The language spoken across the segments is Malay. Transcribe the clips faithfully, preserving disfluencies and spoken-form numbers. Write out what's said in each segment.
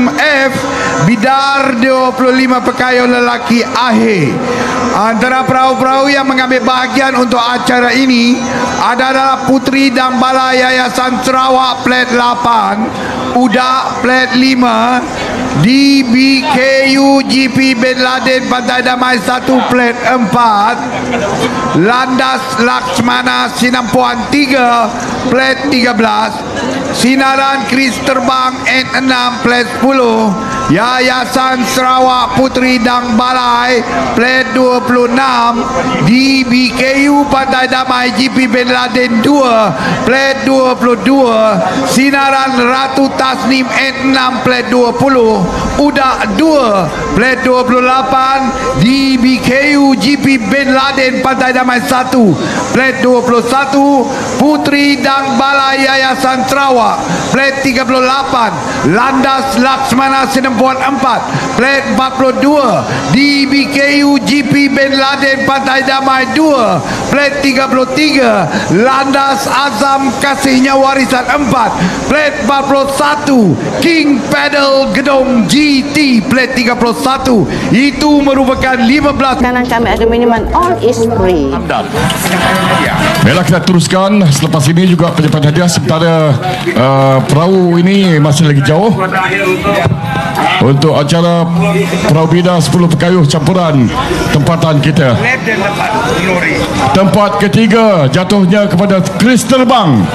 enam F Bidar dua puluh lima pekayuh lelaki akhir. Antara perahu-perahu yang mengambil bahagian untuk acara ini adalah Puteri Dang Bala Yayasan Sarawak plat lapan, Udak plat lima, D B K U G P Bin Laden Pantai Damai satu plat empat, Landas Laksmana Sinampuan tiga plat tiga belas, Sinaran Kris Terbang N enam plat sepuluh, Yayasan Sarawak Puteri Dang Balai plat dua puluh enam, D B K U Pantai Damai G P Bin Laden dua plat dua puluh dua, Sinaran Ratu Tasnim N enam plat dua puluh, Udak dua plat dua puluh lapan, D B K U G P Bin Laden Pantai Damai satu plat dua puluh satu, Puteri Dang Balai Yayasan Sarawak plat tiga puluh lapan, Landas Laksmana Sinempuan empat plat empat puluh dua, D B K U G P Bin Laden Pantai Damai dua plat tiga puluh tiga, Landas Azam Kasihnya Warisan empat plat empat puluh satu, King Pedal Gedong G T plat tiga puluh satu. Itu merupakan lima belas. Kanan kami ada minuman all is free. Baiklah, kita teruskan. Selepas ini juga penyempat hadiah sementara uh, perahu ini masih lagi jauh untuk acara Perahu Bida sepuluh pekayuh campuran tempatan kita. Tempat ketiga jatuhnya kepada Kris Terbang.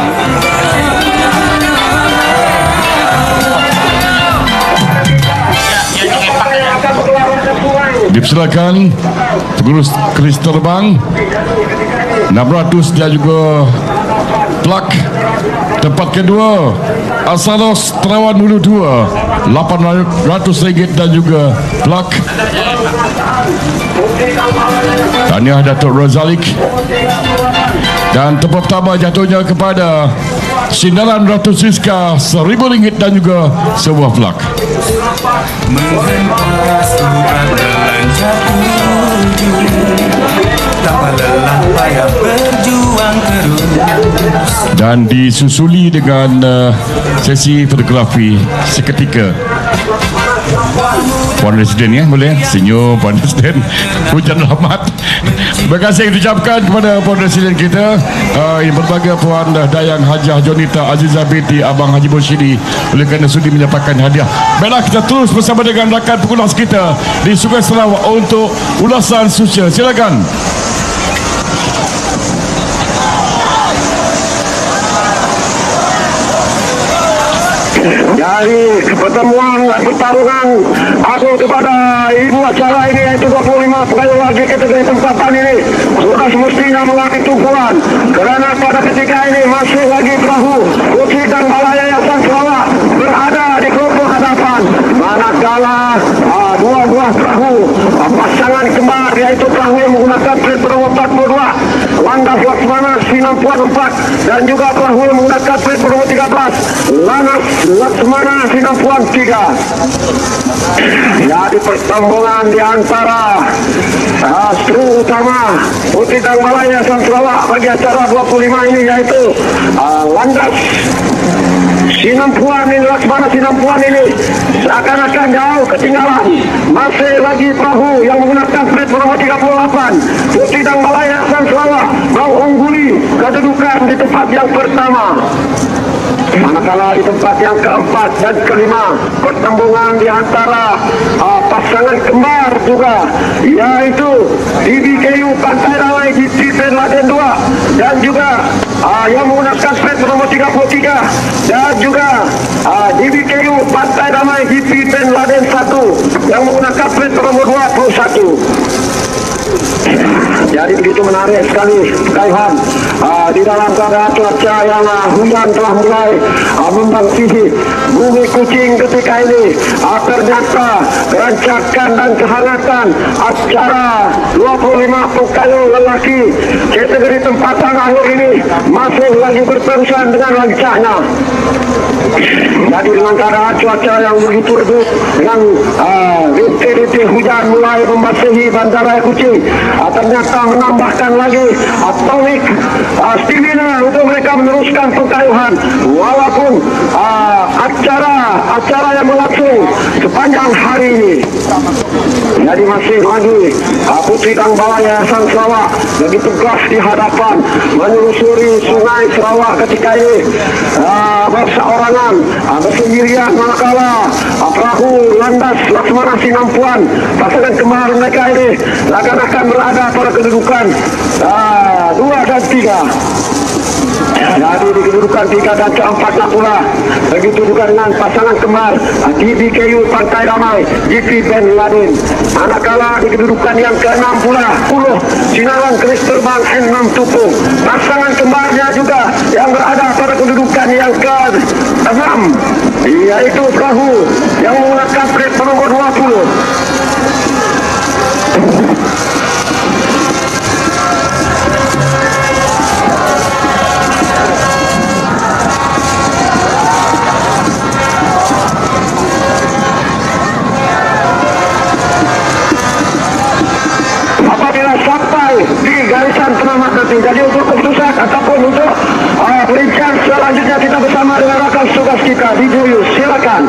Dipersilakan pengurus Kris Terbang enam ratus dan juga plak. Tempat kedua Asalos Terawan Hulu dua lapan ratus ringgit dan juga plak. Tahniah Datuk Rozalik. Dan tempat pertama jatuhnya kepada Sinaran Ratu Siska seribu ringgit dan juga sebuah plak. Dan disusuli dengan uh, sesi fotografi seketika. Puan Residen ya, boleh senyum Puan Residen. Hujan rahmat. Terima kasih yang diucapkan kepada Puan Residen kita. uh, Yang berbahagia Puan Dayang Hajah Jonita Azizah binti Abang Haji Mursyidi oleh kerana sudi menyampaikan hadiah. Baiklah, kita terus bersama dengan rakan pengulas kita di Sungai Sarawak untuk ulasan sosial. Silakan. Dari pertemuan pertarungan aku kepada ibu acara ini yaitu dua puluh lima pegawai lagi kategori tempatan ini sudah semestinya mengambil tumpuan kerana pada ketika ini masih lagi perahu Puteri Dang Balai Yayasan Sarawak berada di kelompok hadapan, manakala uh, dua buah perahu uh, pasangan kembar yaitu perahu yang menggunakan plat perahu empat puluh dua Landas Laksmana Sinampuan empat dan juga perahu yang menggunakan plat perahu tiga belas Landas Laksmana Sinampuan tiga. Jadi pertembungan di antara uh, stru utama Puteri Dang Balai Yayasan Sarawak bagi acara dua puluh lima ini yaitu uh, Landas Sinampuan ini, Laksmana Sinampuan ini seakan-akan jauh ketinggalan. Masih lagi perahu yang menggunakan plat perahu tiga puluh delapan Puteri Dang Balai Yayasan Sarawak mengungguli kedudukan di tempat yang pertama. Manakala di tempat yang keempat dan kelima pertembungan di antara uh, pasangan kembar juga yaitu D B K U Pantai Damai G P Bin Laden dua dan juga uh, yang menggunakan plat nomor tiga puluh tiga dan juga uh, D B K U Pantai Damai G P Bin Laden satu yang menggunakan plat nomor dua puluh satu. Jadi begitu menarik sekali kaihan uh, di dalam keadaan cuaca yang uh, hujan telah mulai uh, membangkiti bumi Kuching ketika ini. Uh, ternyata kerancakan dan kehangatan acara dua puluh lima pekayuh lelaki kategori tempatan akhir ini masih lagi berterusan dengan lancarnya. Jadi dengan keadaan cuaca yang begitu redup dengan rintik-rintik uh, hujan mulai membasahi bandara Kuching, uh, ternyata menambahkan lagi atomic uh, stamina untuk mereka meneruskan pekayuhan walaupun uh, acara acara yang berlangsung siang hari ini. Jadi masih lagi uh, Putri Tangbalaya Sang Sarawak lagi tugas di hadapan menelusuri sungai Sarawak ketika ini uh, berseorangan, uh, bersendirian, manakala uh, perahu landas Laksmana Sinampuan pasangan kembar mereka ini akan berada pada kedudukan uh, dua dan tiga. Jadi di kedudukan tiga dan keempat lah pula. Begitu juga dengan pasangan kembar G B K U Pantai Damai G P Ben Laden. Manakala di kedudukan yang keenam pula puluh Sinaran Keris Terbang N enam Tupung. Pasangan kembarnya juga yang berada pada kedudukan yang keenam, yaitu perahu yang menggunakan plate nomor dua puluh. Di garisan penamat nanti. Jadi untuk keputusan ataupun untuk uh, peringkat selanjutnya kita bersama dengan rakan tugas kita di Juyus. Silakan.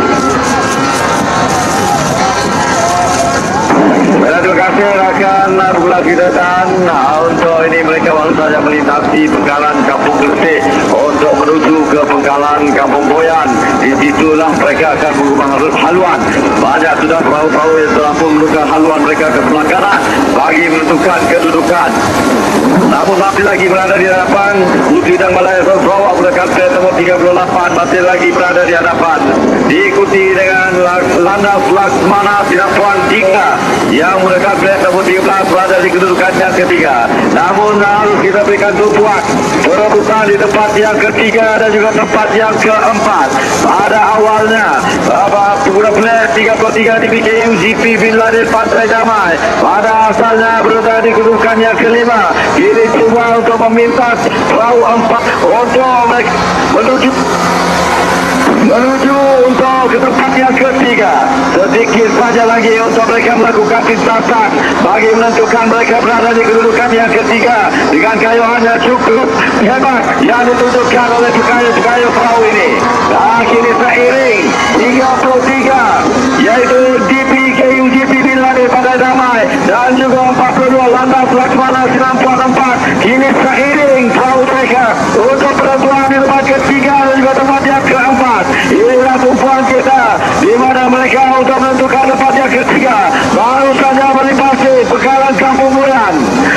Terima kasih rakan Bulan kita dan nah, untuk ini mereka baru saja melintasi Penggalan Kampung Gresik untuk menuju ke Penggalan Kampung Boyan. Di situlah mereka akan mengubah haluan. Banyak sudah perahu-perahu yang telah pun menukar haluan mereka ke sebelah kanan bagi menentukan kedudukan. Namun masih lagi berada di hadapan Putri Tangbalaya Sang Sarawak menggunakan plate nomor tiga puluh lapan masih lagi berada di hadapan, diikuti dengan landas Laksmana Sinampuan tiga yang menggunakan plate nomor tiga belas berada di kedudukan yang ketiga. Namun harus kita berikan tumpuan perebutan di tempat yang ketiga dan juga tempat yang keempat. Pada awalnya pengguna plate tiga puluh tiga di B K U G P Bin Laden Pantai Damai pada asalnya berada di kedudukan yang kelima. Ini cuma untuk meminta perahu empat untuk menuju menuju untuk ke tempat yang ketiga. Sedikit saja lagi untuk mereka melakukan tindakan bagi menentukan mereka berada di kedudukan yang ketiga dengan kayuhannya cukup hebat yang ditunjukkan oleh kayu-kayu perahu ini. Dan kini seiring tiga puluh tiga yaitu D P K U G P Bin Laden Pantai Damai dan juga empat puluh dua landas Laksmana Sinampuan empat. Kini seiring perahu mereka untuk penentuan di tempat ketiga dan juga tempat yang keempat. Inilah tumpuan kita di mana mereka untuk menentukan tempat yang ketiga baru saja melintasi Penggalan Kampung Boyan.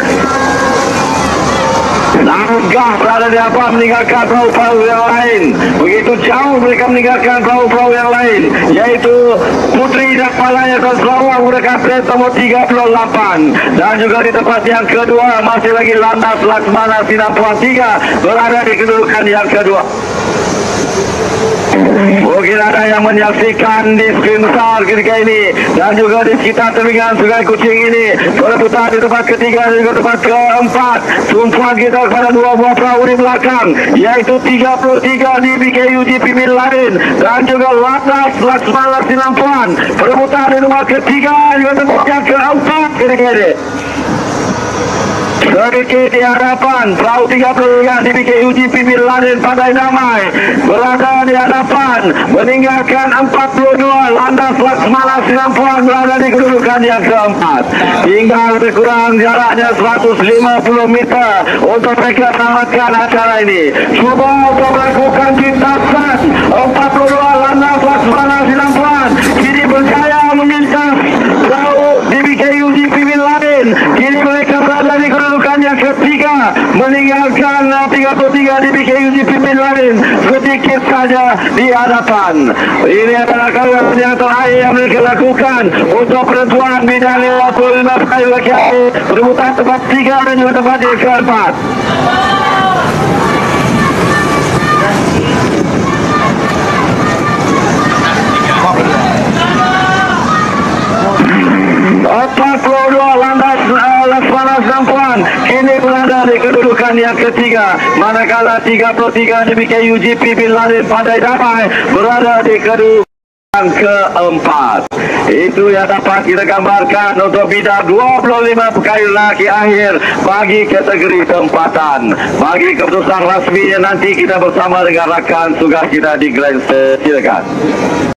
Namun gah berada di apa meninggalkan perahu-perahu yang lain. Begitu jauh mereka meninggalkan perahu-perahu yang lain, yaitu Putri Tangbalaya Sang Sarawak menggunakan plate nomor tiga puluh lapan. Dan juga di tempat yang kedua masih lagi landas Laksmana Sinampuan tiga berada di kedudukan yang kedua. Mungkin ada yang menyaksikan di skrin besar ketika ini dan juga di sekitar tebingan Sungai Kucing ini perebutan di tempat ketiga dan juga tempat keempat. Tumpuan kita kepada dua buah perahu di belakang, yaitu tiga puluh tiga di B K U G P Bin Laden dan juga landas Laksmana Sinampuan. Perebutan di tempat ketiga dan juga tempat yang keempat ketika ini. Sedikit di hadapan perahu tiga puluh tiga di B K U G P Bin Laden Pantai Damai berada di hadapan meninggalkan empat puluh dua landas Laksmana Sinampuan berada di kedudukan yang keempat. Tinggal lebih kurang jaraknya seratus lima puluh meter untuk mereka menamatkan acara ini. Cuba untuk melakukan pintasan empat puluh dua landas Laksmana Sinampuan kini berjaya memintas perahu di B K U G P Bin Laden. Kini mereka berada di kedudukan yang ketiga meninggalkan tiga puluh tiga di B K U G P Bin Laden sedikit saja di hadapan. Ini adalah kawasan yang terakhir yang mereka lakukan untuk penentuan bidang lima puluh lima kayu laki-laki perebutan tempat tiga dan juga tempat yang keempat. empat puluh dua landas Laksmana Sinampuan kini berada di kedudukan yang ketiga, manakala tiga puluh tiga di B K U G P Bin Laden Pantai Damai berada di kedudukan keempat. Itu yang dapat kita gambarkan untuk bidang dua puluh lima pekayu laki akhir bagi kategori tempatan. Bagi keputusan rasmi nanti kita bersama dengan rakan tugas kita di Grand Silakan.